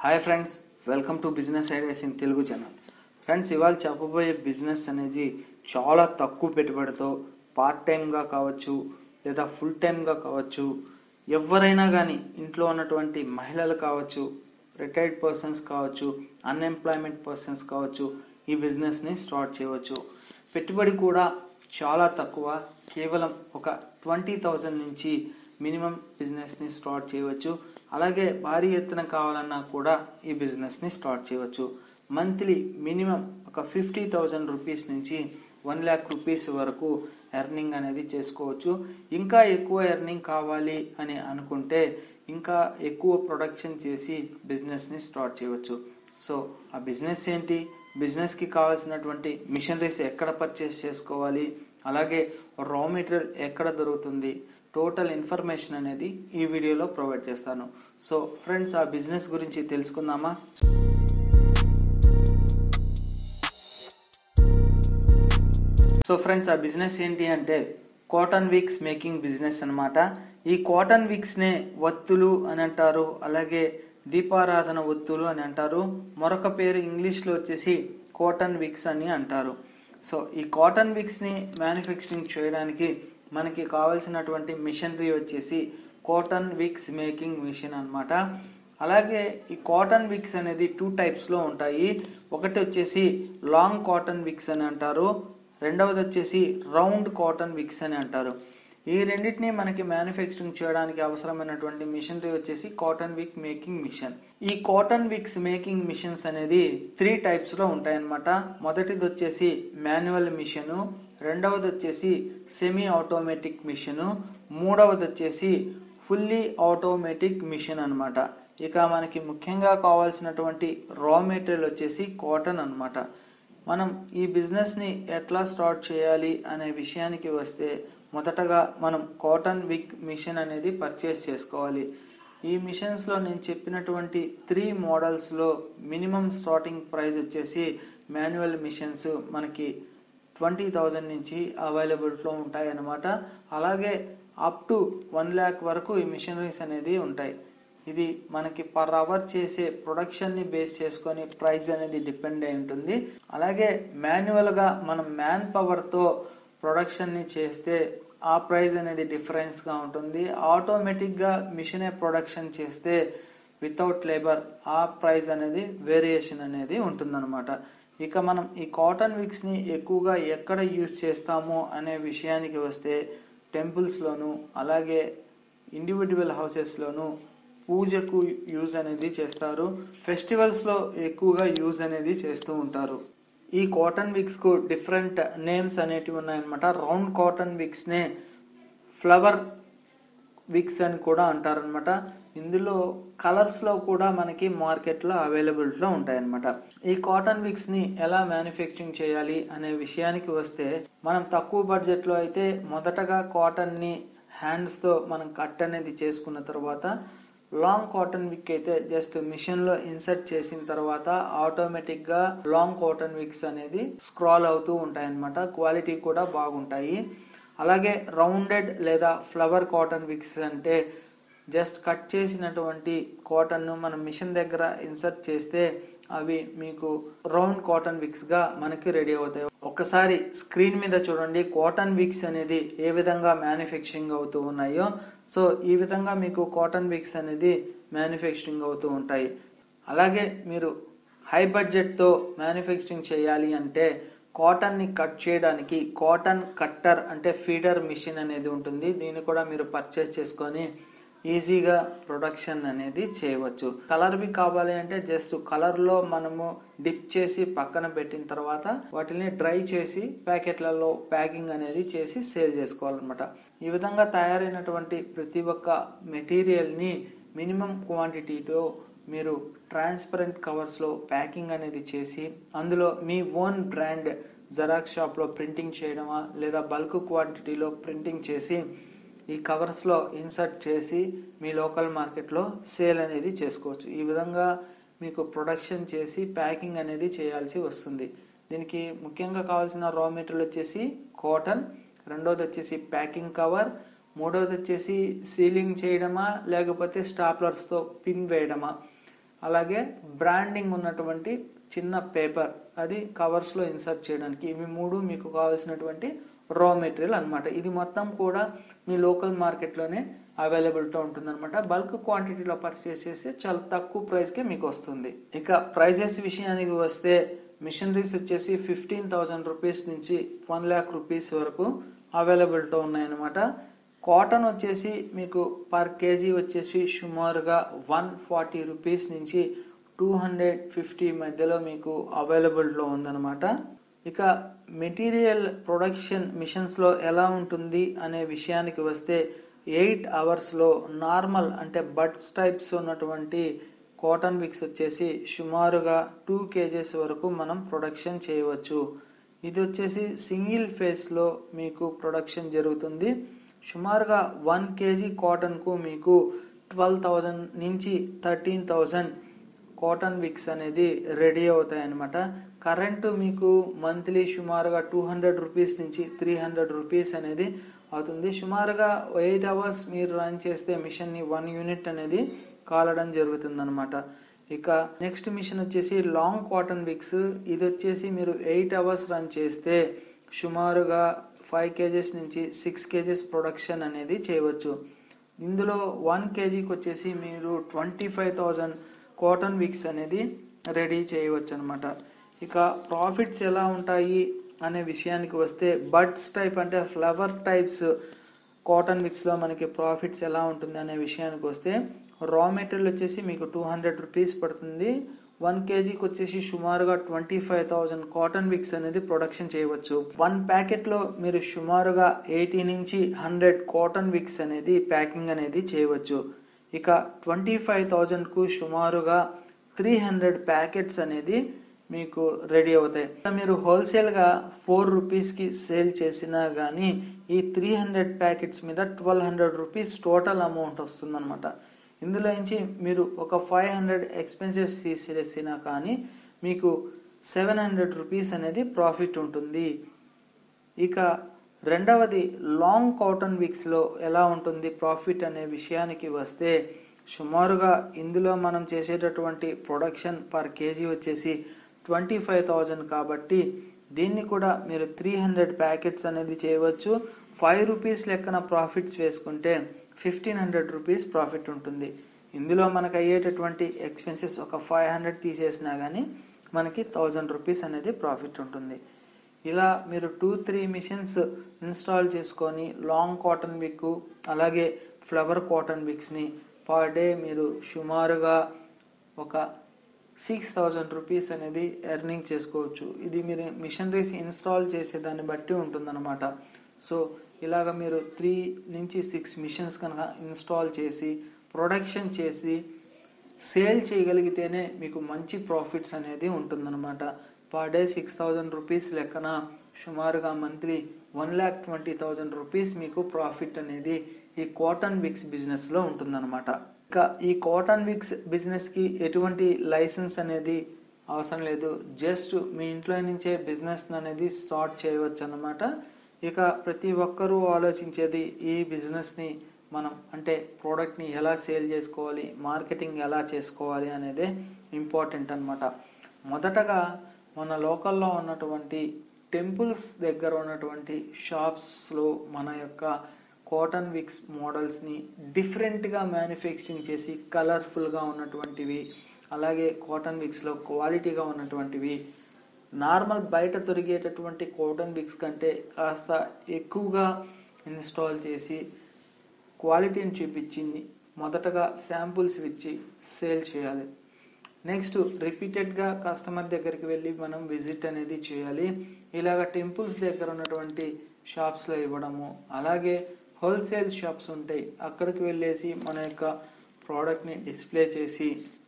Hi friends, welcome to business ideas in Telugu channel. Friends, ఇవాళ చెప్పబోయే business అనేది చాలా తక్కువ పెట్టుబడితో పార్ట్ టైంగా కావచ్చు లేదా ఫుల్ టైంగా కావచ్చు, ఎవరైనా కానీ ఇంట్లో ఉన్నటువంటి మహిళలు కావచ్చు, రిటైర్డ్ పర్సన్స్ కావచ్చు, అన్ఎంప్లాయ్మెంట్ పర్సన్స్ కావచ్చు, ఈ బిజినెస్ని స్టార్ట్ చేయవచ్చు. పెట్టుబడి కూడా చాలా తక్కువ, కేవలం ఒక 20,000 నుంచి మినిమం బిజినెస్ని స్టార్ట్ చేయవచ్చు. అలాగే భారీ ఎత్తున కావాలన్నా కూడా ఈ బిజినెస్ని స్టార్ట్ చేయవచ్చు. మంత్లీ మినిమం ఒక 50,000 రూపీస్ నుంచి 1 lakh రూపీస్ వరకు ఎర్నింగ్ అనేది చేసుకోవచ్చు. ఇంకా ఎక్కువ ఎర్నింగ్ కావాలి అని అనుకుంటే ఇంకా ఎక్కువ ప్రొడక్షన్ చేసి బిజినెస్ని స్టార్ట్ చేయవచ్చు. సో ఆ బిజినెస్ ఏంటి, బిజినెస్కి కావాల్సినటువంటి మిషనరీస్ ఎక్కడ పర్చేస్ చేసుకోవాలి, అలాగే రా మెటీరియల్ ఎక్కడ దొరుకుతుంది, టోటల్ ఇన్ఫర్మేషన్ అనేది ఈ వీడియోలో ప్రొవైడ్ చేస్తాను. సో ఫ్రెండ్స్, ఆ బిజినెస్ గురించి తెలుసుకుందామా. సో ఫ్రెండ్స్, ఆ బిజినెస్ ఏంటి అంటే కాటన్ విక్స్ మేకింగ్ బిజినెస్ అనమాట. ఈ కాటన్ విక్స్నే వత్తులు అని అంటారు, అలాగే దీపారాధన ఒత్తులు అని అంటారు. మరొక పేరు ఇంగ్లీష్లో వచ్చేసి కాటన్ విక్స్ అని అంటారు. సో ఈ కాటన్ విక్స్ని మ్యానుఫ్యాక్చరింగ్ చేయడానికి మనకి కావాల్సినటువంటి మిషనరీ వచ్చేసి కాటన్ విక్స్ మేకింగ్ మిషన్ అనమాట. అలాగే ఈ కాటన్ విక్స్ అనేది 2 టైప్స్లో ఉంటాయి. ఒకటి వచ్చేసి లాంగ్ కాటన్ విక్స్ అని అంటారు, రెండవది వచ్చేసి రౌండ్ కాటన్ విక్స్ అని అంటారు. ఈ రెండింటిని మనకి మ్యానుఫ్యాక్చరింగ్ చేయడానికి అవసరమైనటువంటి మిషనరీ వచ్చేసి కాటన్ విక్ మేకింగ్ మిషన్. ఈ కాటన్ విక్స్ మేకింగ్ మిషన్స్ అనేది 3 టైప్స్లో ఉంటాయన్నమాట. మొదటిది వచ్చేసి మాన్యువల్ మిషను, రెండవది వచ్చేసి సెమీ ఆటోమేటిక్ మిషను, మూడవది వచ్చేసి ఫుల్లీ ఆటోమేటిక్ మిషన్ అనమాట. ఇక మనకి ముఖ్యంగా కావాల్సినటువంటి రా మెటీరియల్ వచ్చేసి కాటన్ అనమాట. మనం ఈ బిజినెస్ని ఎట్లా స్టార్ట్ చేయాలి అనే విషయానికి వస్తే మొదటగా మనం కాటన్ విక్ మిషన్ అనేది పర్చేస్ చేసుకోవాలి. ఈ మిషన్స్లో నేను చెప్పినటువంటి 3 మోడల్స్లో మినిమం స్టార్టింగ్ ప్రైస్ వచ్చేసి మాన్యువల్ మిషన్స్ మనకి 20,000 నుంచి అవైలబుల్లో ఉంటాయి అన్నమాట. అలాగే అప్ టు 1 lakh వరకు ఈ మిషనరీస్ అనేది ఉంటాయి. ఇది మనకి పర్ అవర్ చేసే ప్రొడక్షన్ని బేస్ చేసుకొని ప్రైస్ అనేది డిపెండ్ అయి ఉంటుంది. అలాగే మాన్యువల్గా మనం మ్యాన్ పవర్తో ప్రొడక్షన్ని చేస్తే ఆ ప్రైస్ అనేది డిఫరెన్స్గా ఉంటుంది. ఆటోమేటిక్గా మిషనే ప్రొడక్షన్ చేస్తే వితౌట్ లేబర్ ఆ ప్రైస్ అనేది వేరియేషన్ అనేది ఉంటుందన్నమాట. ఇక మనం ఈ కాటన్ విక్స్ని ఎక్కువగా ఎక్కడ యూజ్ చేస్తాము అనే విషయానికి వస్తే టెంపుల్స్లోను, అలాగే ఇండివిజువల్ హౌసెస్లోను పూజకు యూజ్ అనేది చేస్తారు. ఫెస్టివల్స్లో ఎక్కువగా యూజ్ అనేది చేస్తూ ఉంటారు. ఈ కాటన్ విక్స్కు డిఫరెంట్ నేమ్స్ అనేటివి ఉన్నాయన్నమాట. రౌండ్ కాటన్ విక్స్నే ఫ్లవర్ విక్స్ అని కూడా అంటారనమాట. ఇందులో కలర్స్లో కూడా మనకి మార్కెట్లో అవైలబిలిటీలో ఉంటాయన్నమాట. ఈ కాటన్ విక్స్ని ఎలా మ్యానుఫ్యాక్చరింగ్ చేయాలి అనే విషయానికి వస్తే మనం తక్కువ బడ్జెట్లో అయితే మొదటగా కాటన్ని హ్యాండ్స్తో మనం కట్ అనేది చేసుకున్న తర్వాత, లాంగ్ కాటన్ విక్ అయితే జస్ట్ మిషన్లో ఇన్సర్ట్ చేసిన తర్వాత ఆటోమేటిక్గా లాంగ్ కాటన్ విక్స్ అనేది స్క్రాల్ అవుతూ ఉంటాయన్నమాట. క్వాలిటీ కూడా బాగుంటాయి. అలాగే రౌండెడ్ లేదా ఫ్లవర్ కాటన్ విక్స్ అంటే జస్ట్ కట్ చేసినటువంటి కాటన్ను మనం మిషన్ దగ్గర ఇన్సర్ట్ చేస్తే అవి మీకు రౌండ్ కాటన్ విక్స్గా మనకి రెడీ అవుతాయి. ఒక్కసారి స్క్రీన్ మీద చూడండి కాటన్ విక్స్ అనేది ఏ విధంగా మ్యానుఫ్యాక్చరింగ్ అవుతూ ఉన్నాయో. సో ఈ విధంగా మీకు కాటన్ విక్స్ అనేది మ్యానుఫ్యాక్చరింగ్ అవుతూ ఉంటాయి. అలాగే మీరు హై బడ్జెట్తో మ్యానుఫ్యాక్చరింగ్ చేయాలి అంటే కాటన్ని కట్ చేయడానికి కాటన్ కట్టర్ అంటే ఫీడర్ మిషన్ అనేది ఉంటుంది. దీన్ని కూడా మీరు పర్చేస్ చేసుకొని ఈజీగా ప్రొడక్షన్ అనేది చేయవచ్చు. కలర్వి కావాలి అంటే జస్ట్ కలర్లో మనము డిప్ చేసి పక్కన పెట్టిన తర్వాత వాటిని డ్రై చేసి ప్యాకెట్లలో ప్యాకింగ్ అనేది చేసి సేల్ చేసుకోవాలన్నమాట. ఈ విధంగా తయారైనటువంటి ప్రతి ఒక్క మెటీరియల్ని మినిమం క్వాంటిటీతో మీరు ట్రాన్స్పరెంట్ కవర్స్లో ప్యాకింగ్ అనేది చేసి అందులో మీ ఓన్ బ్రాండ్ జెరాక్స్ షాప్లో ప్రింటింగ్ చేయడమా లేదా బల్క్ క్వాంటిటీలో ప్రింటింగ్ చేసి ఈ కవర్స్లో ఇన్సర్ట్ చేసి మీ లోకల్ మార్కెట్లో సేల్ అనేది చేసుకోవచ్చు. ఈ విధంగా మీకు ప్రొడక్షన్ చేసి ప్యాకింగ్ అనేది చేయాల్సి వస్తుంది. దీనికి ముఖ్యంగా కావాల్సిన రా మెటీరియల్ వచ్చేసి కాటన్, రెండోది వచ్చేసి ప్యాకింగ్ కవర్, మూడోది వచ్చేసి సీలింగ్ చేయడమా లేకపోతే స్టాప్లర్స్తో పిన్ వేయడమా, అలాగే బ్రాండింగ్ ఉన్నటువంటి చిన్న పేపర్, అది కవర్స్లో ఇన్సర్ట్ చేయడానికి. ఇవి 3 మీకు కావాల్సినటువంటి రా మెటీరియల్ అనమాట. ఇది మొత్తం కూడా మీ లోకల్ మార్కెట్లోనే అవైలబిలిటీ ఉంటుందన్నమాట. బల్క్ క్వాంటిటీలో పర్చేస్ చేస్తే చాలా తక్కువ ప్రైస్కే మీకు వస్తుంది. ఇక ప్రైజెస్ విషయానికి వస్తే మిషనరీస్ వచ్చేసి 15,000 రూపీస్ నుంచి 1 lakh రూపీస్ వరకు అవైలబిలిటీ ఉన్నాయన్నమాట. కాటన్ వచ్చేసి మీకు పర్ కేజీ వచ్చేసి సుమారుగా 140 రూపీస్ నుంచి 250 మధ్యలో మీకు అవైలబిలిటీలో ఉందన్నమాట. ఇక మెటీరియల్ ప్రొడక్షన్ మిషన్స్లో ఎలా ఉంటుంది అనే విషయానికి వస్తే 8 అవర్స్లో నార్మల్ అంటే బడ్స్ టైప్స్ ఉన్నటువంటి కాటన్ విక్స్ వచ్చేసి సుమారుగా 2 kgs వరకు మనం ప్రొడక్షన్ చేయవచ్చు. ఇది వచ్చేసి సింగిల్ ఫేస్లో మీకు ప్రొడక్షన్ జరుగుతుంది. సుమారుగా 1 kg కాటన్కు మీకు 12,000 నుంచి 13,000 కాటన్ విక్స్ అనేది రెడీ అవుతాయి అన్నమాట. కరెంటు మీకు మంత్లీ సుమారుగా 200 రూపీస్ నుంచి 300 రూపీస్ అనేది అవుతుంది. సుమారుగా 8 అవర్స్ మీరు రన్ చేస్తే మిషన్ని 1 యూనిట్ అనేది కాలడం జరుగుతుంది అనమాట. ఇక నెక్స్ట్ మిషన్ వచ్చేసి లాంగ్ కాటన్ విక్స్. ఇది వచ్చేసి మీరు 8 అవర్స్ రన్ చేస్తే సుమారుగా 5 kgs నుంచి 6 kgs ప్రొడక్షన్ అనేది చేయవచ్చు. ఇందులో 1 kgకి వచ్చేసి మీరు 25,000 కాటన్ విక్స్ అనేది రెడీ చేయవచ్చు అనమాట. ఇక ప్రాఫిట్స్ ఎలా ఉంటాయి అనే విషయానికి వస్తే బడ్స్ టైప్ అంటే ఫ్లవర్ టైప్స్ కాటన్ విక్స్లో మనకి ప్రాఫిట్స్ ఎలా ఉంటుంది అనే విషయానికి వస్తే రా మెటీరియల్ వచ్చేసి మీకు 200 రూపీస్ పడుతుంది. 1 kgకి వచ్చేసి సుమారుగా 25,000 కాటన్ విక్స్ అనేది ప్రొడక్షన్ చేయవచ్చు. 1 ప్యాకెట్లో మీరు సుమారుగా 80 నుంచి 100 కాటన్ విక్స్ అనేది ప్యాకింగ్ అనేది చేయవచ్చు. ఇక 25,000కు సుమారుగా 300 ప్యాకెట్స్ అనేది మీకు రెడీ అవుతాయి. మీరు హోల్సేల్గా 4 రూపీస్కి సేల్ చేసినా కానీ ఈ 300 ప్యాకెట్స్ మీద 1200 రూపీస్ టోటల్ అమౌంట్ వస్తుందన్నమాట. ఇందులో నుంచి మీరు ఒక 500 ఎక్స్పెన్సెస్ తీసేసినా కానీ మీకు 700 రూపీస్ అనేది ప్రాఫిట్ ఉంటుంది. ఇక రెండవది లాంగ్ కాటన్ విక్స్లో ఎలా ఉంటుంది ప్రాఫిట్ అనే విషయానికి వస్తే సుమారుగా ఇందులో మనం చేసేటటువంటి ప్రొడక్షన్ పర్ కేజీ వచ్చేసి 25,000 కాబట్టి దీన్ని కూడా మీరు 300 ప్యాకెట్స్ అనేది చేయవచ్చు. 5 రూపీస్ లెక్కన ప్రాఫిట్స్ వేసుకుంటే 1,500 రూపీస్ ప్రాఫిట్ ఉంటుంది. ఇందులో మనకు అయ్యేటటువంటి ఎక్స్పెన్సెస్ ఒక 500 తీసేసినా కానీ మనకి 1,000 రూపీస్ అనేది ప్రాఫిట్ ఉంటుంది. ఇలా మీరు 2-3 మిషన్స్ ఇన్స్టాల్ చేసుకొని లాంగ్ కాటన్ విక్ అలాగే ఫ్లవర్ కాటన్ విక్స్ని పర్ డే మీరు సుమారుగా ఒక 6,000 రూపీస్ అనేది ఎర్నింగ్ చేసుకోవచ్చు. ఇది మీరు మిషనరీస్ ఇన్స్టాల్ చేసేదాన్ని బట్టి ఉంటుందన్నమాట. సో ఇలాగ మీరు 3 నుంచి 6 మిషన్స్ కనుక ఇన్స్టాల్ చేసి ప్రొడక్షన్ చేసి సేల్ చేయగలిగితేనే మీకు మంచి ప్రాఫిట్స్ అనేది ఉంటుందన్నమాట. పర్ డే 6,000 రూపీస్ లెక్కన సుమారుగా మంత్లీ 1,20,000 రూపీస్ మీకు ప్రాఫిట్ అనేది ఈ కాటన్ విక్స్ బిజినెస్లో ఉంటుందన్నమాట. ఇక ఈ కాటన్ విక్స్ బిజినెస్కి ఎటువంటి లైసెన్స్ అనేది అవసరం లేదు. జస్ట్ మీ ఇంట్లో నుంచే బిజినెస్ అనేది స్టార్ట్ చేయవచ్చు అన్నమాట. ఇక ప్రతి ఒక్కరూ ఆలోచించేది ఈ బిజినెస్ని మనం అంటే ప్రోడక్ట్ని ఎలా సేల్ చేసుకోవాలి, మార్కెటింగ్ ఎలా చేసుకోవాలి అనేదే ఇంపార్టెంట్ అన్నమాట. మొదటగా మన లోకల్లో ఉన్నటువంటి టెంపుల్స్ దగ్గర ఉన్నటువంటి షాప్స్లో మన యొక్క కాటన్ విక్స్ మోడల్స్ని డిఫరెంట్గా మ్యానుఫ్యాక్చరింగ్ చేసి కలర్ఫుల్గా ఉన్నటువంటివి అలాగే కాటన్ విక్స్లో క్వాలిటీగా ఉన్నటువంటివి నార్మల్ బయట దొరికేటటువంటి కాటన్ విక్స్ కంటే కాస్త ఎక్కువగా ఇన్స్టాల్ చేసి క్వాలిటీని చూపించింది మొదటగా శాంపుల్స్ ఇచ్చి సేల్ చేయాలి. నెక్స్ట్ రిపీటెడ్గా కస్టమర్ దగ్గరికి వెళ్ళి మనం విజిట్ అనేది చేయాలి. ఇలాగ టెంపుల్స్ దగ్గర ఉన్నటువంటి షాప్స్లో ఇవ్వడము, అలాగే హోల్సేల్ షాప్స్ ఉంటాయి అక్కడికి వెళ్ళేసి మన యొక్క ప్రోడక్ట్ని డిస్ప్లే చేసి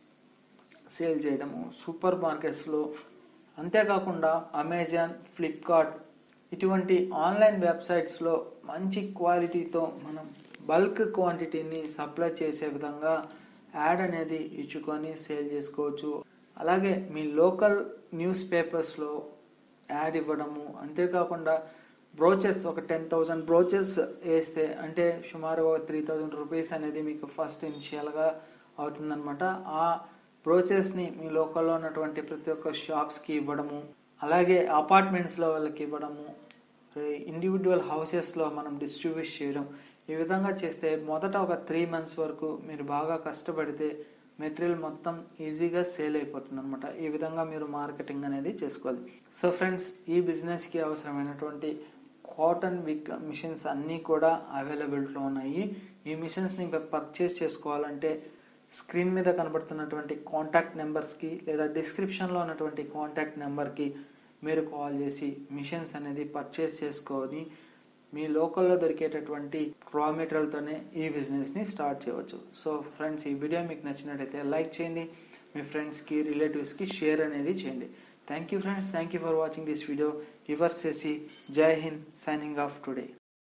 సేల్ చేయడము, సూపర్ మార్కెట్స్లో, అంతేకాకుండా అమెజాన్, ఫ్లిప్కార్ట్ ఇటువంటి ఆన్లైన్ వెబ్సైట్స్లో మంచి క్వాలిటీతో మనం బల్క్ క్వాంటిటీని సప్లై చేసే విధంగా యాడ్ అనేది ఇచ్చుకొని సేల్ చేసుకోవచ్చు. అలాగే మీ లోకల్ న్యూస్ పేపర్స్లో యాడ్ ఇవ్వడము, అంతేకాకుండా బ్రోచెస్ ఒక 10,000 బ్రోచెస్ వేస్తే అంటే సుమారు 3,000 రూపీస్ అనేది మీకు ఫస్ట్ ఇనిషియల్గా అవుతుందన్నమాట. ఆ బ్రోచర్స్ని మీ లోకల్లో ఉన్నటువంటి ప్రతి ఒక్క షాప్స్కి ఇవ్వడము, అలాగే అపార్ట్మెంట్స్లో వాళ్ళకి ఇవ్వడము, ఇండివిజువల్ హౌసెస్లో మనం డిస్ట్రిబ్యూట్ చేయడం. ఈ విధంగా చేస్తే మొదట ఒక 3 months వరకు మీరు బాగా కష్టపడితే మెటీరియల్ మొత్తం ఈజీగా సేల్ అయిపోతుంది అనమాట. ఈ విధంగా మీరు మార్కెటింగ్ అనేది చేసుకోవాలి. సో ఫ్రెండ్స్, ఈ బిజినెస్కి అవసరమైనటువంటి కాటన్ విక్ మిషన్స్ అన్నీ కూడా అవైలబిలిటీలో ఉన్నాయి. ఈ మిషన్స్ని పర్చేస్ చేసుకోవాలంటే స్క్రీన్ మీద కనబడుతున్నటువంటి కాంటాక్ట్ నెంబర్స్కి లేదా డిస్క్రిప్షన్లో ఉన్నటువంటి కాంటాక్ట్ నెంబర్కి మీరు కాల్ చేసి మిషన్స్ అనేది పర్చేస్ చేసుకొని మీ లోకల్లో దొరికేటటువంటి రా మెటీరియల్తోనే ఈ బిజినెస్ని స్టార్ట్ చేయవచ్చు. సో ఫ్రెండ్స్, ఈ వీడియో మీకు నచ్చినట్టయితే లైక్ చేయండి, మీ ఫ్రెండ్స్కి రిలేటివ్స్కి షేర్ అనేది చేయండి. Thank you friends, thank you for watching this video. Your Shashi, జై Hind, signing off today.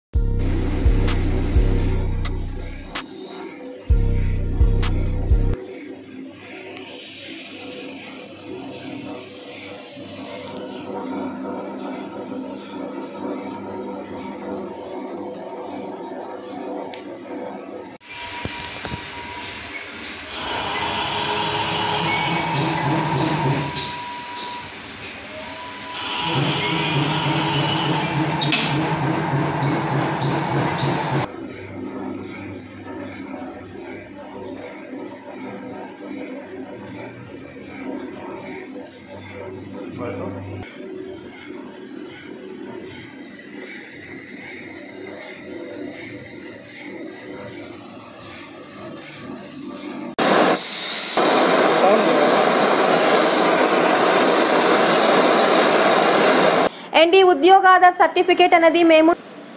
And ఈ ఉద్యోగాధార్ సర్టిఫికేట్ అనేది మేము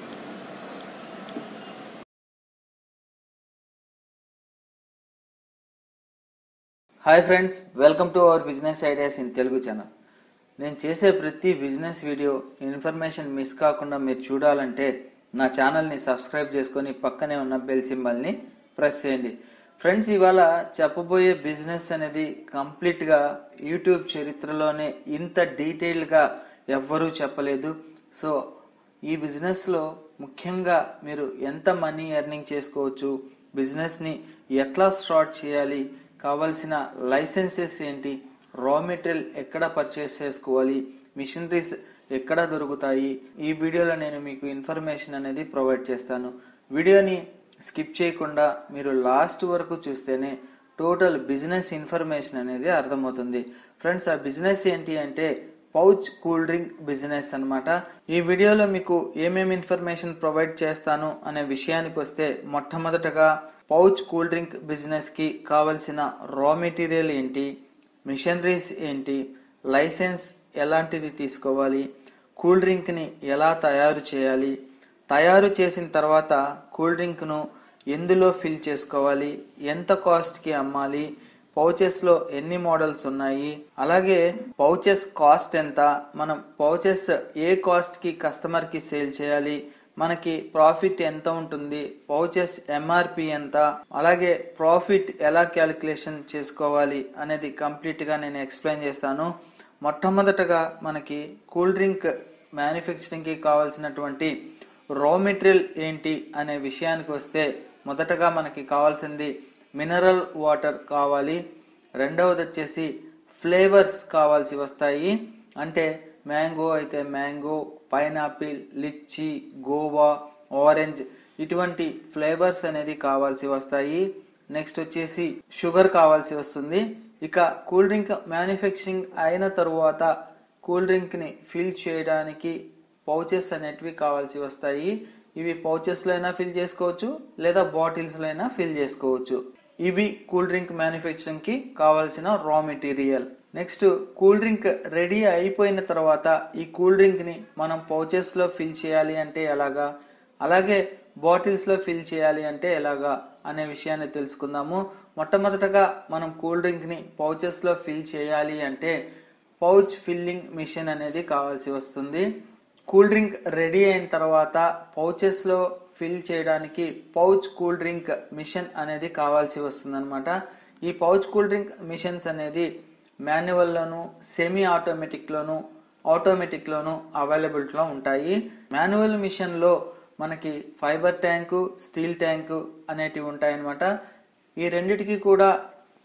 hi friends, welcome to our business ideas in Telugu channel. నేను చేసే ప్రతి బిజినెస్ వీడియో ఇన్ఫర్మేషన్ మిస్ కాకుండా మీరు చూడాలంటే నా ఛానల్ని సబ్స్క్రైబ్ చేసుకొని పక్కనే ఉన్న బెల్ సింబల్ని ప్రెస్ చేయండి. ఫ్రెండ్స్, ఇవాళ చెప్పబోయే బిజినెస్ అనేది కంప్లీట్గా యూట్యూబ్ చరిత్రలోనే ఇంత డీటెయిల్గా ఎవ్వరూ చెప్పలేదు. సో ఈ బిజినెస్లో ముఖ్యంగా మీరు ఎంత మనీ ఎర్నింగ్ చేసుకోవచ్చు, బిజినెస్ని ఎట్లా స్టార్ట్ చేయాలి, కావాల్సిన లైసెన్సెస్ ఏంటి, రా మెటీరియల్ ఎక్కడ పర్చేస్ చేసుకోవాలి, మిషనరీస్ ఎక్కడ దొరుకుతాయి, ఈ వీడియోలో నేను మీకు ఇన్ఫర్మేషన్ అనేది ప్రొవైడ్ చేస్తాను. వీడియోని స్కిప్ చేయకుండా మీరు లాస్ట్ వరకు చూస్తేనే టోటల్ బిజినెస్ ఇన్ఫర్మేషన్ అనేది అర్థమవుతుంది. ఫ్రెండ్స్, ఆ బిజినెస్ ఏంటి అంటే పౌచ్ కూల్ డ్రింక్ బిజినెస్ అన్నమాట. ఈ వీడియోలో మీకు ఏమేమి ఇన్ఫర్మేషన్ ప్రొవైడ్ చేస్తాను అనే విషయానికి వస్తే, మొట్టమొదటగా పౌచ్ కూల్ డ్రింక్ బిజినెస్ కి కావలసిన రా మెటీరియల్ ఏంటి, మిషనరీస్ ఏంటి, లైసెన్స్ ఎలాంటిది తీసుకోవాలి, కూల్ డ్రింక్ ని ఎలా తయారు చేయాలి, తయారు చేసిన తర్వాత కూల్ డ్రింక్ ను ఎందులో ఫిల్ చేసుకోవాలి, ఎంత కాస్ట్ కి అమ్మాలి, పౌచెస్ లో ఎన్ని మోడల్స్ ఉన్నాయి, అలాగే పౌచెస్ కాస్ట్ ఎంత, మనం పౌచెస్ ఏ కాస్ట్ కి కస్టమర్ కి సేల్ చేయాలి, మనకి ప్రాఫిట్ ఎంత ఉంటుంది, పౌచెస్ ఎంఆర్పి ఎంత, అలాగే ప్రాఫిట్ ఎలా క్యాలిక్యులేషన్ చేసుకోవాలి అనేది కంప్లీట్ గా నేను ఎక్స్ప్లెయిన్ చేస్తాను. మొట్టమొదటగా మనకి కూల్ డ్రింక్ మ్యానుఫ్యాక్చరింగ్ కి కావాల్సినటువంటి రా మెటీరియల్ ఏంటి అనే విషయానికి వస్తే, మొదటగా మనకి కావాల్సింది మినరల్ వాటర్ కావాలి. రెండవది వచ్చేసి ఫ్లేవర్స్ కావాల్సి వస్తాయి. అంటే మ్యాంగో అయితే mango, pineapple, litchi, guava, orange ఇటువంటి ఫ్లేవర్స్ అనేది కావాల్సి వస్తాయి. నెక్స్ట్ వచ్చేసి షుగర్ కావాల్సి వస్తుంది. ఇక కూల్ డ్రింక్ మ్యానుఫ్యాక్చరింగ్ అయిన తరువాత కూల్ డ్రింక్ ని ఫిల్ చేయడానికి పౌచెస్ అనేటివి కావాల్సి వస్తాయి. ఇవి పౌచెస్ లో అయినా ఫిల్ చేసుకోవచ్చు, లేదా బాటిల్స్ లో అయినా ఫిల్ చేసుకోవచ్చు. ఇవి కూల్ డ్రింక్ మ్యానుఫ్యాక్చరింగ్ కి కావాల్సిన raw material. Next, cool drink ready అయిపోయిన తర్వాత ఈ కూల్ డ్రింక్ ని మనం పౌచెస్ లో ఫిల్ చేయాలి అంటే ఎలాగా, అలాగే బాటిల్స్ లో ఫిల్ చేయాలి అంటే ఎలాగా అనే విషయాన్ని తెలుసుకుందాము. మొట్టమొదటగా మనం కూల్ డ్రింక్ ని పౌచెస్ లో ఫిల్ చేయాలి అంటే పౌచ్ ఫిల్లింగ్ మిషన్ అనేది కావాల్సి వస్తుంది. కూల్ డ్రింక్ రెడీ అయిన తర్వాత పౌచెస్ లో ఫిల్ చేయడానికి పౌచ్ కూల్ డ్రింక్ మిషన్ అనేది కావాల్సి వస్తుంది అనమాట. ఈ పౌచ్ కూల్ డ్రింక్ మిషన్స్ అనేది మాన్యువల్ లోను, సెమీ ఆటోమేటిక్ లోను, ఆటోమేటిక్ లోను అవైలబిలిటీలో ఉంటాయి. మాన్యువల్ మిషన్ లో మనకి ఫైబర్ ట్యాంకు, స్టీల్ ట్యాంకు అనేటివి ఉంటాయన్నమాట. ఈ రెండిటికి కూడా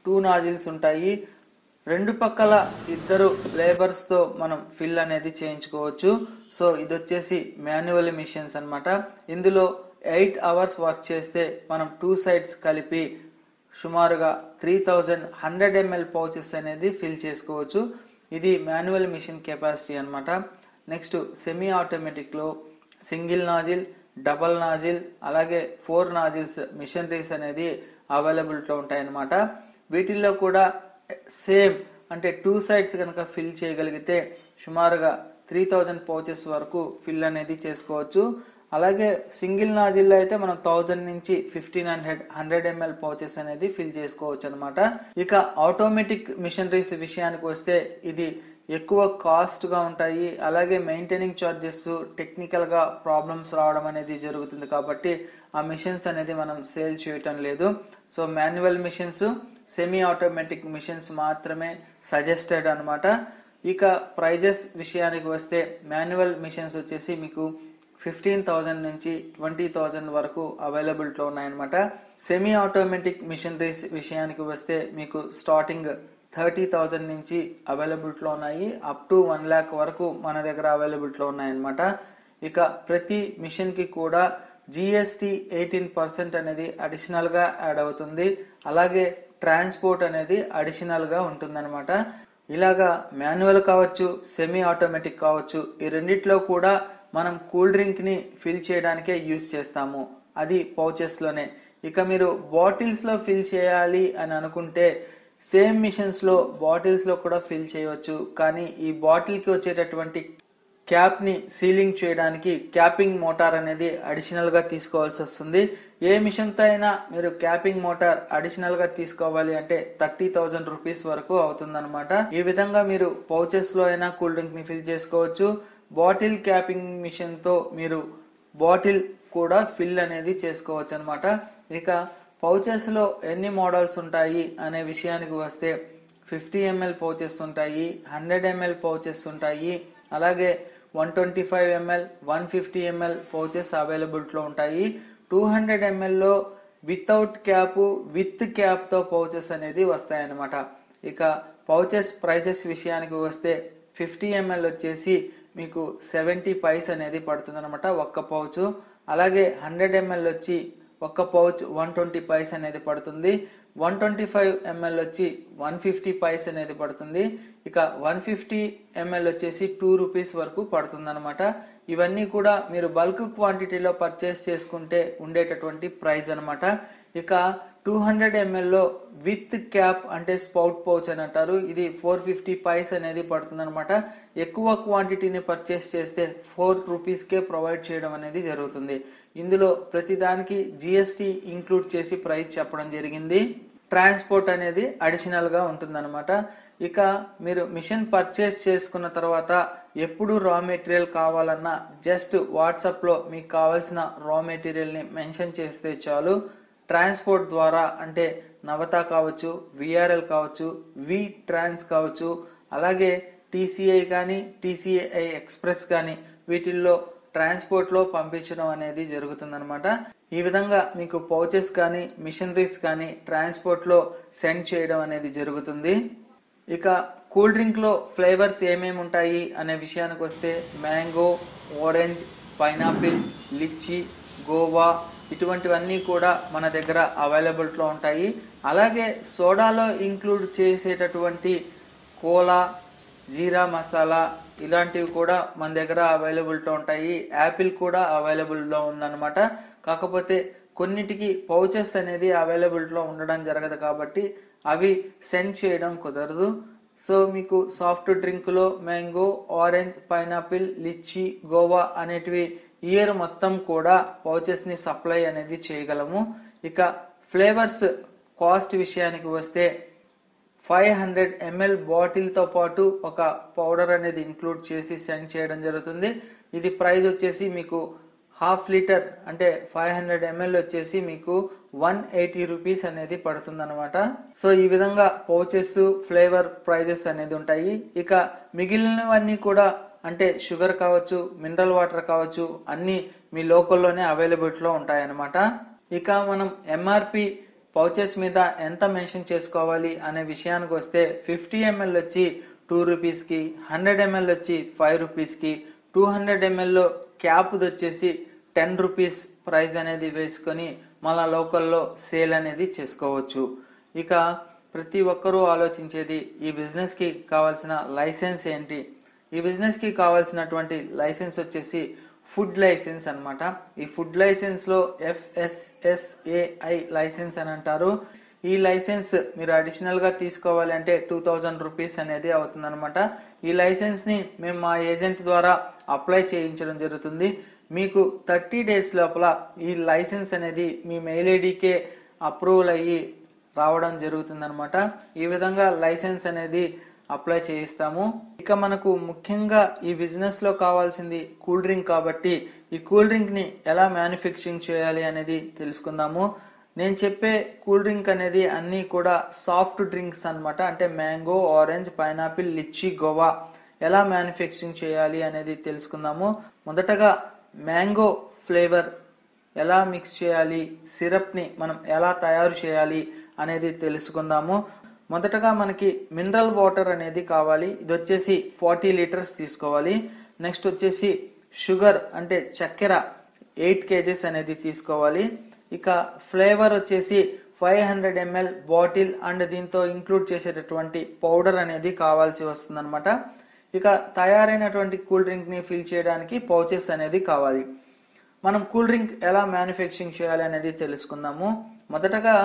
2 నాజిల్స్ ఉంటాయి. రెండు పక్కల ఇద్దరు లేబర్స్ తో మనం ఫిల్ అనేది చేయించుకోవచ్చు. సో ఇది వచ్చేసి మాన్యువల్ మిషన్స్ అన్నమాట. ఇందులో 8 అవర్స్ వర్క్ చేస్తే మనం 2 సైడ్స్ కలిపి సుమారుగా 3100 ml పౌచెస్ అనేది ఫిల్ చేసుకోవచ్చు. ఇది మాన్యువల్ మిషన్ కెపాసిటీ అన్నమాట. నెక్స్ట్ సెమీ ఆటోమేటిక్ లో సింగిల్ నాజిల్, డబల్ నాజిల్, అలాగే 4 నాజిల్స్ మిషనరీస్ అనేది అవైలబిలిటీలో ఉంటాయన్నమాట. వీటిల్లో కూడా సేమ్ అంటే 2 సైడ్స్ కనుక ఫిల్ చేయగలిగితే సుమారుగా 3000 పౌచెస్ వరకు ఫిల్ అనేది చేసుకోవచ్చు. అలాగే సింగిల్ నాజిల్లో అయితే మనం 1000 నుంచి 1500 ml పౌచెస్ అనేది ఫిల్ చేసుకోవచ్చు అనమాట. ఇక ఆటోమేటిక్ మిషనరీస్ విషయానికి వస్తే ఇది ఎక్కువ కాస్ట్ గా ఉంటాయి. అలాగే మెయింటైనింగ్ చార్జెస్, టెక్నికల్ గా ప్రాబ్లమ్స్ రావడం అనేది జరుగుతుంది కాబట్టి ఆ మిషన్స్ అనేది మనం సేల్ చేయటం లేదు. So manual machines, semi automatic machines మాత్రమే సజెస్టెడ్ అనమాట. ఇక ప్రైజెస్ విషయానికి వస్తే మాన్యువల్ మిషన్స్ వచ్చేసి మీకు 15,000 నుంచి 20,000 వరకు అవైలబిలిటీలో ఉన్నాయన్నమాట. సెమీ ఆటోమేటిక్ మిషనరీస్ విషయానికి వస్తే మీకు స్టార్టింగ్ 30,000 నుంచి అవైలబిలిటీలో ఉన్నాయి. అప్ టు 1 lakh వరకు మన దగ్గర అవైలబిలిటీలో ఉన్నాయన్నమాట. ఇక ప్రతి మిషన్ కి కూడా జిఎస్టి 18% అనేది అడిషనల్ గా యాడ్ అవుతుంది. అలాగే ట్రాన్స్పోర్ట్ అనేది అడిషనల్ గా ఉంటుందన్నమాట. ఇలాగా మాన్యువల్ కావచ్చు, సెమీ ఆటోమేటిక్ కావచ్చు, ఈ రెండిట్లో కూడా మనం కూల్ డ్రింక్ ని ఫిల్ చేయడానికే యూజ్ చేస్తాము, అది పౌచెస్ లోనే. ఇక మీరు బాటిల్స్ లో ఫిల్ చేయాలి అని అనుకుంటే సేమ్ మిషన్స్ లో బాటిల్స్ లో కూడా ఫిల్ చేయవచ్చు. కానీ ఈ బాటిల్ కి వచ్చేటటువంటి క్యాప్ ని సీలింగ్ చేయడానికి క్యాపింగ్ మోటార్ అనేది అడిషనల్ గా తీసుకోవాల్సి వస్తుంది. ఏ మిషన్ తో అయినా మీరు క్యాపింగ్ మోటార్ అడిషనల్ గా తీసుకోవాలి అంటే 30,000 రూపీస్ వరకు అవుతుందన్నమాట. ఈ విధంగా మీరు పౌచెస్ లో అయినా కూల్ డ్రింక్ ని ఫిల్ చేసుకోవచ్చు. బాటిల్ క్యాపింగ్ మిషన్ తో మీరు బాటిల్ కూడా ఫిల్ అనేది చేసుకోవచ్చు అనమాట. ఇక పౌచెస్ లో ఎన్ని మోడల్స్ ఉంటాయి అనే విషయానికి వస్తే 50 ml పౌచెస్ ఉంటాయి, 100 ml పౌచెస్ ఉంటాయి, అలాగే 125 ml, 150 ml పౌచెస్ అవైలబిలిటీలో ఉంటాయి. 200 ml లో వితౌట్ క్యాప్, విత్ క్యాప్ తో పౌచెస్ అనేది వస్తాయన్నమాట. ఇక పౌచెస్ ప్రైజెస్ విషయానికి వస్తే 50 ml వచ్చేసి మీకు 70 పైస్ అనేది పడుతుంది అనమాట ఒక్క పౌచ్. అలాగే 100 ml వచ్చి ఒక్క పౌచ్ 120 పైస్ అనేది పడుతుంది. 125 ml వచ్చి 150 పైస్ అనేది పడుతుంది. ఇక 150 ml వచ్చేసి 2 రూపీస్ వరకు పడుతుంది అనమాట. ఇవన్నీ కూడా మీరు బల్క్ క్వాంటిటీలో పర్చేస్ చేసుకుంటే ఉండేటటువంటి ప్రైస్ అనమాట. ఇక 200 ml లో విత్ క్యాప్ అంటే స్పౌట్ పౌచ్ అని అంటారు, ఇది 450 పైస్ అనేది పడుతుంది అనమాట. ఎక్కువ క్వాంటిటీని పర్చేస్ చేస్తే 4 రూపీస్కే ప్రొవైడ్ చేయడం అనేది జరుగుతుంది. ఇందులో ప్రతిదానికి జిఎస్టి ఇంక్లూడ్ చేసి ప్రైస్ చెప్పడం జరిగింది. ట్రాన్స్పోర్ట్ అనేది అడిషనల్ గా ఉంటుందన్నమాట. ఇక మీరు మిషన్ పర్చేస్ చేసుకున్న తర్వాత ఎప్పుడు రా మెటీరియల్ కావాలన్నా జస్ట్ వాట్సాప్ లో మీకు కావాల్సిన రా మెటీరియల్ ని మెన్షన్ చేస్తే చాలు. ట్రాన్స్పోర్ట్ ద్వారా అంటే నవత కావచ్చు, విఆర్ఎల్ కావచ్చు, వి ట్రాన్స్ కావచ్చు, అలాగే టీసీఐ కానీ టీసీఐ ఎక్స్ప్రెస్ కానీ వీటిల్లో ట్రాన్స్పోర్ట్ లో పంపించడం అనేది జరుగుతుందన్నమాట. ఈ విధంగా మీకు పౌచెస్ కానీ మిషనరీస్ కానీ ట్రాన్స్పోర్ట్ లో సెండ్ చేయడం అనేది జరుగుతుంది. ఇక కూల్ డ్రింక్ లో ఫ్లేవర్స్ ఏమేమి ఉంటాయి అనే విషయానికి వస్తే mango, orange, pineapple, litchi, guava ఇటువంటివన్నీ కూడా మన దగ్గర అవైలబిలిటీలో ఉంటాయి. అలాగే సోడాలో ఇంక్లూడ్ చేసేటటువంటి కోలా, జీరా మసాలా ఇలాంటివి కూడా మన దగ్గర అవైలబిలిటీలో ఉంటాయి. యాపిల్ కూడా అవైలబుల్లో ఉందన్నమాట. కాకపోతే కొన్నిటికి పౌచెస్ అనేది అవైలబిలిటీలో ఉండడం జరగదు కాబట్టి అవి సెండ్ చేయడం కుదరదు. సో మీకు సాఫ్ట్ డ్రింక్ లో mango, orange, pineapple, litchi, guava అనేటివి ఇయర్ మొత్తం కూడా పౌచెస్ ని సప్లై అనేది చేయగలము. ఇక ఫ్లేవర్స్ కాస్ట్ విషయానికి వస్తే 500 ml బాటిల్ తో పాటు ఒక పౌడర్ అనేది ఇంక్లూడ్ చేసి సెండ్ చేయడం జరుగుతుంది. ఇది ప్రైస్ వచ్చేసి మీకు హాఫ్ లీటర్ అంటే 500 ml వచ్చేసి మీకు 180 రూపీస్ అనేది పడుతుంది అనమాట. సో ఈ విధంగా పౌచెస్, ఫ్లేవర్ ప్రైజెస్ అనేది ఉంటాయి. ఇక మిగిలినవన్నీ కూడా అంటే షుగర్ కావచ్చు, మినరల్ వాటర్ కావచ్చు, అన్ని మీ లోకల్లోనే అవైలబిలిటీలో ఉంటాయన్నమాట. ఇక మనం ఎంఆర్పి పౌచెస్ మీద ఎంత మెన్షన్ చేసుకోవాలి అనే విషయానికి వస్తే 50 ml వచ్చి 2 రూపీస్కి, 100 ml వచ్చి 5 రూపీస్కి, 200 ml లో క్యాప్ వచ్చేసి 10 రూపీస్ ప్రైస్ అనేది వేసుకొని మళ్ళా లోకల్లో సేల్ అనేది చేసుకోవచ్చు. ఇక ప్రతి ఒక్కరూ ఆలోచించేది ఈ బిజినెస్కి కావాల్సిన లైసెన్స్ ఏంటి. ఈ బిజినెస్కి కావాల్సినటువంటి లైసెన్స్ వచ్చేసి ఫుడ్ లైసెన్స్ అన్నమాట. ఈ ఫుడ్ లైసెన్స్లో FSSAI లైసెన్స్ అని అంటారు. ఈ లైసెన్స్ మీరు అడిషనల్గా తీసుకోవాలి అంటే 2000 రూపీస్ అనేది అవుతుందన్నమాట. ఈ లైసెన్స్ని మేము మా ఏజెంట్ ద్వారా అప్లై చేయించడం జరుగుతుంది. మీకు 30 days లోపల ఈ లైసెన్స్ అనేది మీ మెయిల్ ఐడికే అప్రూవల్ అయ్యి రావడం జరుగుతుందన్నమాట. ఈ విధంగా లైసెన్స్ అనేది అప్లై చేయిస్తాము. ఇక మనకు ముఖ్యంగా ఈ బిజినెస్ లో కావాల్సింది కూల్ డ్రింక్ కాబట్టి ఈ కూల్ డ్రింక్ ని ఎలా మ్యానుఫ్యాక్చరింగ్ చేయాలి అనేది తెలుసుకుందాము. నేను చెప్పే కూల్ డ్రింక్ అనేది అన్ని కూడా సాఫ్ట్ డ్రింక్స్ అన్నమాట. అంటే mango, orange, pineapple, litchi, guava ఎలా మ్యానుఫ్యాక్చరింగ్ చేయాలి అనేది తెలుసుకుందాము. మొదటగా మ్యాంగో ఫ్లేవర్ ఎలా మిక్స్ చేయాలి, సిరప్ ని మనం ఎలా తయారు చేయాలి అనేది తెలుసుకుందాము. మొదటగా మనకి మినరల్ వాటర్ అనేది కావాలి. ఇది వచ్చేసి 40 లీటర్స్ తీసుకోవాలి. నెక్స్ట్ వచ్చేసి షుగర్ అంటే చక్కెర 8 kgs అనేది తీసుకోవాలి. ఇక ఫ్లేవర్ వచ్చేసి 500 ml బాటిల్ అండ్ దీంతో ఇంక్లూడ్ చేసేటటువంటి పౌడర్ అనేది కావాల్సి వస్తుంది అనమాట. ఇక తయారైనటువంటి కూల్ డ్రింక్ ని ఫిల్ చేయడానికి పౌచెస్ అనేది కావాలి. మనం కూల్ డ్రింక్ ఎలా మ్యానుఫ్యాక్చరింగ్ చేయాలి అనేది తెలుసుకుందాము. మొదటగా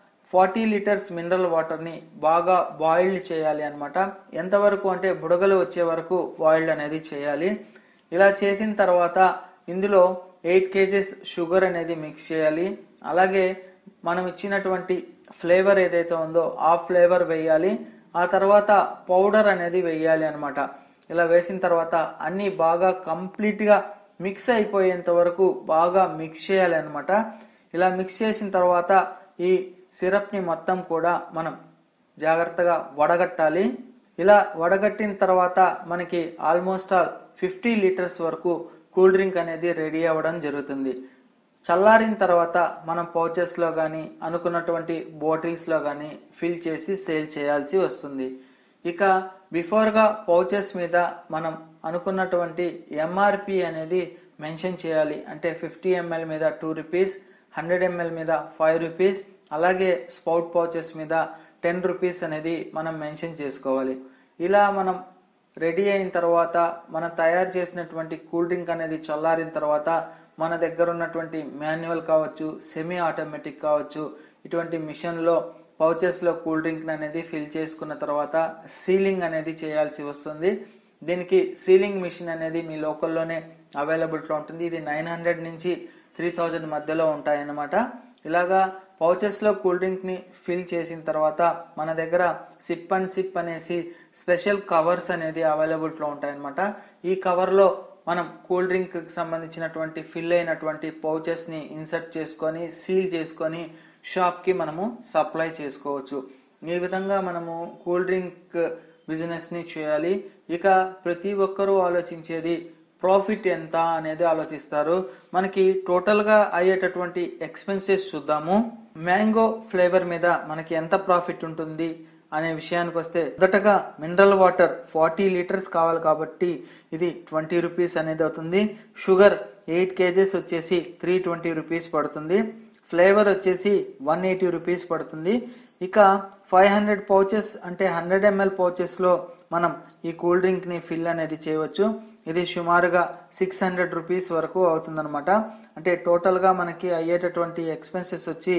40 లీటర్స్ మినరల్ వాటర్ని బాగా బాయిల్డ్ చేయాలి అనమాట. ఎంతవరకు అంటే బుడగలు వచ్చే వరకు బాయిల్డ్ అనేది చేయాలి. ఇలా చేసిన తర్వాత ఇందులో 8 kgs షుగర్ అనేది మిక్స్ చేయాలి. అలాగే మనం ఇచ్చినటువంటి ఫ్లేవర్ ఏదైతే ఉందో ఆ ఫ్లేవర్ వేయాలి. ఆ తర్వాత పౌడర్ అనేది వేయాలి అనమాట. ఇలా వేసిన తర్వాత అన్ని బాగా కంప్లీట్గా మిక్స్ అయిపోయేంత వరకు బాగా మిక్స్ చేయాలి అనమాట. ఇలా మిక్స్ చేసిన తర్వాత ఈ సిరప్ని మొత్తం కూడా మనం జాగ్రత్తగా వడగట్టాలి. ఇలా వడగట్టిన తర్వాత మనకి ఆల్మోస్ట్ 50 లీటర్స్ వరకు కూల్ డ్రింక్ అనేది రెడీ అవ్వడం జరుగుతుంది. చల్లారిన తర్వాత మనం పౌచెస్లో కానీ అనుకున్నటువంటి బాటిల్స్లో కానీ ఫిల్ చేసి సేల్ చేయాల్సి వస్తుంది. ఇక బిఫోర్గా పౌచెస్ మీద మనం అనుకున్నటువంటి MRP అనేది మెన్షన్ చేయాలి. అంటే 50 ml మీద 2 రూపీస్, 100 ml మీద 5 రూపీస్, అలాగే స్పౌట్ పౌచెస్ మీద 10 రూపీస్ అనేది మనం మెన్షన్ చేసుకోవాలి. ఇలా మనం రెడీ అయిన తర్వాత మనం తయారు చేసినటువంటి కూల్ డ్రింక్ అనేది చల్లారిన తర్వాత మన దగ్గర ఉన్నటువంటి మాన్యువల్ కావచ్చు, సెమీ ఆటోమేటిక్ కావచ్చు, ఇటువంటి మిషన్లో పౌచెస్లో కూల్ డ్రింక్ అనేది ఫిల్ చేసుకున్న తర్వాత సీలింగ్ అనేది చేయాల్సి వస్తుంది. దీనికి సీలింగ్ మిషన్ అనేది మీ లోకల్లోనే అవైలబుల్గా ఉంటుంది. ఇది 900 నుంచి 3000 మధ్యలో ఉంటాయన్నమాట. ఇలాగా పౌచెస్లో కూల్ డ్రింక్ని ఫిల్ చేసిన తర్వాత మన దగ్గర సిప్ అండ్ సిప్ అనేసి స్పెషల్ కవర్స్ అనేది అవైలబుల్గా ఉంటాయన్నమాట. ఈ కవర్లో మనం కూల్ డ్రింక్కి సంబంధించినటువంటి ఫిల్ అయినటువంటి పౌచెస్ని ఇన్సర్ట్ చేసుకొని సీల్ చేసుకొని షాప్కి మనము సప్లై చేసుకోవచ్చు. ఈ విధంగా మనము కూల్ డ్రింక్ బిజినెస్ని చేయాలి. ఇక ప్రతి ఒక్కరూ ఆలోచించేది ప్రాఫిట్ ఎంత అనేది ఆలోచిస్తారు. మనకి టోటల్గా అయ్యేటటువంటి ఎక్స్పెన్సెస్ చూద్దాము. మ్యాంగో ఫ్లేవర్ మీద మనకి ఎంత ప్రాఫిట్ ఉంటుంది అనే విషయానికి వస్తే మొదటగా మినరల్ వాటర్ 40 లీటర్స్ కావాలి కాబట్టి ఇది 20 రూపీస్ అనేది అవుతుంది. షుగర్ 8 kgs వచ్చేసి 320 రూపీస్ పడుతుంది. ఫ్లేవర్ వచ్చేసి 180 రూపీస్ పడుతుంది. ఇక 500 పౌచెస్ అంటే 100 ml పౌచెస్లో మనం ఈ కూల్ డ్రింక్ని ఫిల్ అనేది చేయవచ్చు. ఇది సుమారుగా 600 రూపీస్ వరకు అవుతుందన్నమాట. అంటే టోటల్గా మనకి అయ్యేటటువంటి ఎక్స్పెన్సెస్ వచ్చి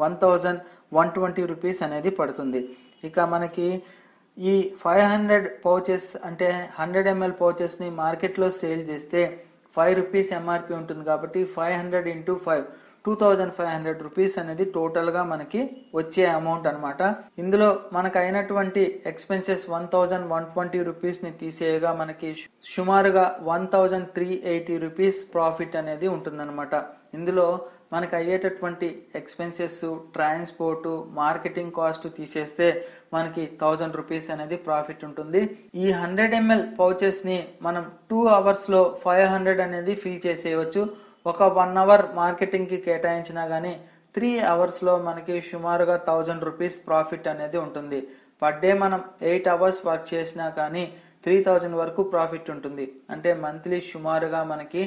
1120 రూపీస్ అనేది పడుతుంది. ఇక మనకి ఈ 500 పౌచెస్ అంటే 100 ml పౌచెస్ని మార్కెట్లో సేల్ చేస్తే 5 రూపీస్ MRP ఉంటుంది కాబట్టి 500 × 5 2500 రూపీస్ అనేది టోటల్గా మనకి వచ్చే అమౌంట్ అనమాట. ఇందులో మనకు అయినటువంటి ఎక్స్పెన్సెస్ 1120 రూపీస్ని తీసేయగా మనకి సుమారుగా 1380 రూపీస్ ప్రాఫిట్ అనేది ఉంటుందన్నమాట. ఇందులో మనకు అయ్యేటటువంటి ఎక్స్పెన్సెస్, ట్రాన్స్పోర్టు, మార్కెటింగ్ కాస్ట్ తీసేస్తే మనకి 1000 రూపీస్ అనేది ప్రాఫిట్ ఉంటుంది. ఈ 100 ml పౌచెస్ని మనం 2 అవర్స్లో 500 అనేది ఫిల్ చేసేయవచ్చు. ఒక 1 అవర్ మార్కెటింగ్కి కేటాయించినా కానీ 3 అవర్స్లో మనకి సుమారుగా 1000 రూపీస్ ప్రాఫిట్ అనేది ఉంటుంది. పర్ డే మనం 8 అవర్స్ వర్క్ చేసినా కానీ 3000 వరకు ప్రాఫిట్ ఉంటుంది. అంటే మంత్లీ సుమారుగా మనకి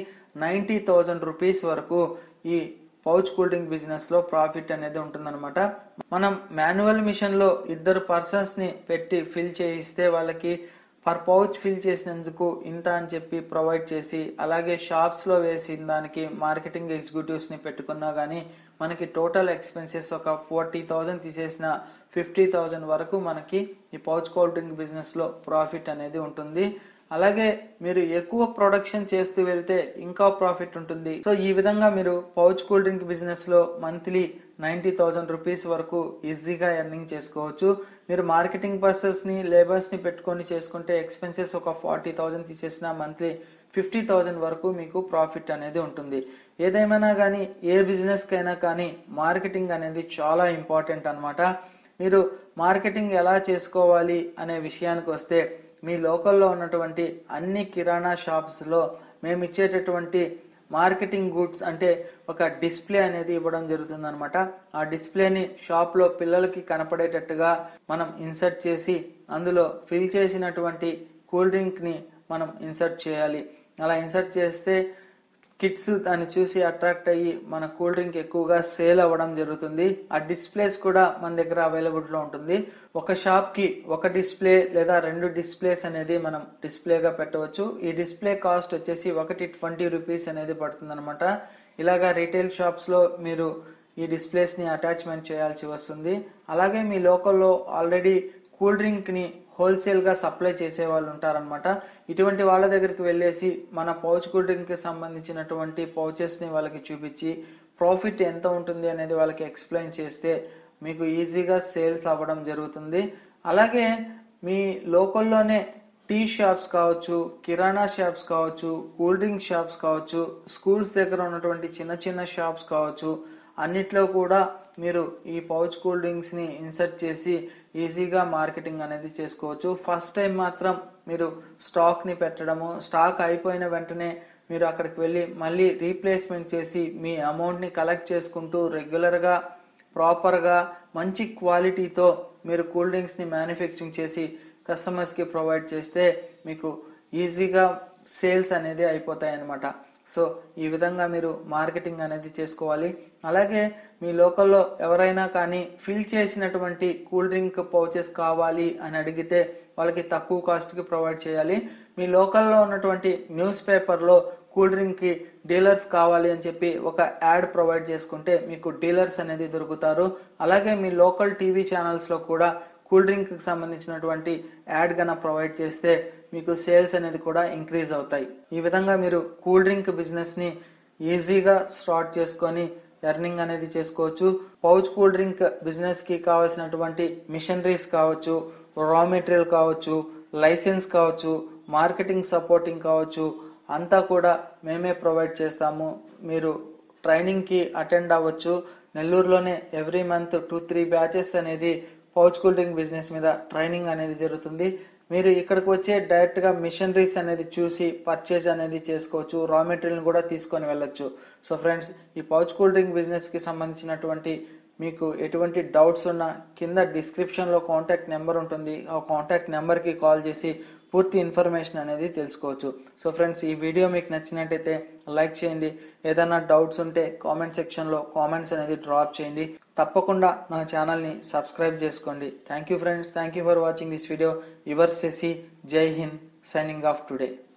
90,000 రూపీస్ వరకు ఈ పౌచ్ కూల్ డ్రింక్ బిజినెస్ లో ప్రాఫిట్ అనేది ఉంటుందన్నమాట. మనం మాన్యువల్ మిషన్ లో 2 పర్సన్స్ ని పెట్టి ఫిల్ చేయిస్తే వాళ్ళకి పర్ పౌచ్ ఫిల్ చేసినందుకు ఇంత అని చెప్పి ప్రొవైడ్ చేసి, అలాగే షాప్స్ లో వేసిన దానికి మార్కెటింగ్ ఎగ్జిక్యూటివ్స్ ని పెట్టుకున్నా గానీ మనకి టోటల్ ఎక్స్పెన్సెస్ ఒక 40,000 తీసేసిన 50,000 వరకు మనకి ఈ పౌచ్ కూల్ డ్రింక్ బిజినెస్ లో ప్రాఫిట్ అనేది ఉంటుంది. అలాగే మీరు ఎక్కువ ప్రొడక్షన్ చేస్తూ వెళ్తే ఇంకా ప్రాఫిట్ ఉంటుంది. సో ఈ విధంగా మీరు పౌచ్ కూల్ డ్రింక్ బిజినెస్ లో మంత్లీ 90,000 రూపీస్ వరకు ఈజీగా ఎర్నింగ్ చేసుకోవచ్చు. మీరు మార్కెటింగ్ పర్సన్స్ ని లేబర్స్ ని పెట్టుకొని చేసుకుంటే ఎక్స్పెన్సెస్ ఒక 40,000 తీసేసిన మంత్లీ 50,000 వరకు మీకు ప్రాఫిట్ అనేది ఉంటుంది. ఏదేమైనా కానీ ఏ బిజినెస్ కైనా కానీ మార్కెటింగ్ అనేది చాలా ఇంపార్టెంట్ అన్నమాట. మీరు మార్కెటింగ్ ఎలా చేసుకోవాలి అనే విషయానికి వస్తే, మీ లోకల్లో ఉన్నటువంటి అన్ని కిరాణా షాప్స్లో మేము ఇచ్చేటటువంటి మార్కెటింగ్ గుడ్స్ అంటే ఒక డిస్ప్లే అనేది ఇవ్వడం జరుగుతుంది అనమాట. ఆ డిస్ప్లేని షాప్లో పిల్లలకి కనపడేటట్టుగా మనం ఇన్సర్ట్ చేసి అందులో ఫిల్ చేసినటువంటి కూల్ డ్రింక్ని మనం ఇన్సర్ట్ చేయాలి. అలా ఇన్సర్ట్ చేస్తే కిడ్స్ దాన్ని చూసి అట్రాక్ట్ అయ్యి మన కూల్ డ్రింక్ ఎక్కువగా సేల్ అవ్వడం జరుగుతుంది. ఆ డిస్ప్లేస్ కూడా మన దగ్గర అవైలబుల్లో ఉంటుంది. ఒక షాప్ కి ఒక డిస్ప్లే లేదా 2 డిస్ప్లేస్ అనేది మనం డిస్ప్లేగా పెట్టవచ్చు. ఈ డిస్ప్లే కాస్ట్ వచ్చేసి ఒకటి 20 రూపీస్ అనేది పడుతుంది అనమాట. ఇలాగా రీటైల్ షాప్స్ లో మీరు ఈ డిస్ప్లేస్ ని అటాచ్మెంట్ చేయాల్సి వస్తుంది. అలాగే మీ లోకల్లో ఆల్రెడీ కూల్ డ్రింక్ ని హోల్సేల్ గా సప్లై చేసే వాళ్ళు ఉంటారనమాట. ఇటువంటి వాళ్ళ దగ్గరికి వెళ్ళేసి మన పౌచ్ కూల్ డ్రింక్ కి సంబంధించినటువంటి పౌచెస్ ని వాళ్ళకి చూపించి ప్రాఫిట్ ఎంత ఉంటుంది అనేది వాళ్ళకి ఎక్స్ప్లెయిన్ చేస్తే మీకు ఈజీగా సేల్స్ అవ్వడం జరుగుతుంది. అలాగే మీ లోకల్లోనే టీ షాప్స్ కావచ్చు, కిరాణా షాప్స్ కావచ్చు, కూల్ డ్రింక్ షాప్స్ కావచ్చు, స్కూల్స్ దగ్గర ఉన్నటువంటి చిన్న చిన్న షాప్స్ కావచ్చు, అన్నిట్లో కూడా మీరు ఈ పౌచ్ కూల్ డ్రింక్స్ ని ఇన్సర్ట్ చేసి ఈజీగా మార్కెటింగ్ అనేది చేసుకోవచ్చు. ఫస్ట్ టైం మాత్రం మీరు స్టాక్ ని పెట్టడము, స్టాక్ అయిపోయిన వెంటనే మీరు అక్కడికి వెళ్ళి మళ్ళీ రీప్లేస్మెంట్ చేసి మీ అమౌంట్ ని కలెక్ట్ చేసుకుంటూ రెగ్యులర్ గా ప్రాపర్ గా మంచి క్వాలిటీతో మీరు కూల్ డ్రింక్స్ ని మ్యానుఫ్యాక్చరింగ్ చేసి కస్టమర్స్ కి ప్రొవైడ్ చేస్తే మీకు ఈజీగా సేల్స్ అనేది అయిపోతాయి అన్నమాట. సో ఈ విధంగా మీరు మార్కెటింగ్ అనేది చేసుకోవాలి. అలాగే మీ లోకల్లో ఎవరైనా కానీ ఫిల్ చేసినటువంటి కూల్ డ్రింక్ పౌచెస్ కావాలి అని అడిగితే వాళ్ళకి తక్కువ కాస్ట్కి ప్రొవైడ్ చేయాలి. మీ లోకల్లో ఉన్నటువంటి న్యూస్ పేపర్లో కూల్ డ్రింక్ కి డీలర్స్ కావాలి అని చెప్పి ఒక యాడ్ ప్రొవైడ్ చేసుకుంటే మీకు డీలర్స్ అనేది దొరుకుతారు. అలాగే మీ లోకల్ టీవీ ఛానల్స్ లో కూడా కూల్ డ్రింక్ కి సంబంధించినటువంటి యాడ్ గన ప్రొవైడ్ చేస్తే మీకు సేల్స్ అనేది కూడా ఇంక్రీజ్ అవుతాయి. ఈ విధంగా మీరు కూల్ డ్రింక్ బిజినెస్ ని ఈజీగా స్టార్ట్ చేసుకొని ఎర్నింగ్ అనేది చేసుకోవచ్చు. పౌచ్ కూల్ డ్రింక్ బిజినెస్ కి కావాల్సినటువంటి మిషనరీస్ కావచ్చు, రా మెటీరియల్ కావచ్చు, లైసెన్స్ కావచ్చు, మార్కెటింగ్ సపోర్టింగ్ కావచ్చు, అంతా కూడా మేమే ప్రొవైడ్ చేస్తాము. మీరు ట్రైనింగ్ కి అటెండ్ అవ్వచ్చు. నెల్లూరులోనే ఎవ్రీ మంత్ 2-3 బ్యాచెస్ అనేది పౌచ్ కూల్ డ్రింక్ బిజినెస్ మీద ట్రైనింగ్ అనేది జరుగుతుంది. మీరు ఇక్కడికి వచ్చే డైరెక్ట్ గా మిషనరీస్ అనేది చూసి పర్చేజ్ అనేది చేసుకోవచ్చు. రా మెటీరియల్ కూడా తీసుకొని వెళ్ళొచ్చు. సో ఫ్రెండ్స్, ఈ పౌచ్ కూల్ డ్రింక్ బిజినెస్ కి సంబంధించినటువంటి మీకు ఎటువంటి డౌట్స్ ఉన్నా కింద డిస్క్రిప్షన్ లో కాంటాక్ట్ నెంబర్ ఉంటుంది. ఆ కాంటాక్ట్ నెంబర్ కి కాల్ చేసి పూర్తి ఇన్ఫర్మేషన్ అనేది తెలుసుకోవచ్చు. సో ఫ్రెండ్స్, ఈ వీడియో మీకు నచ్చినట్టయితే లైక్ చేయండి. ఏదైనా డౌట్స్ ఉంటే కామెంట్ సెక్షన్ లో కామెంట్స్ అనేది డ్రాప్ చేయండి. తప్పకుండా నా ఛానల్ ని సబ్స్క్రైబ్ చేసుకోండి. Thank you friends, thank you for watching this video. Your Shashi, జై హింద్, సైనింగ్ ఆఫ్ టుడే.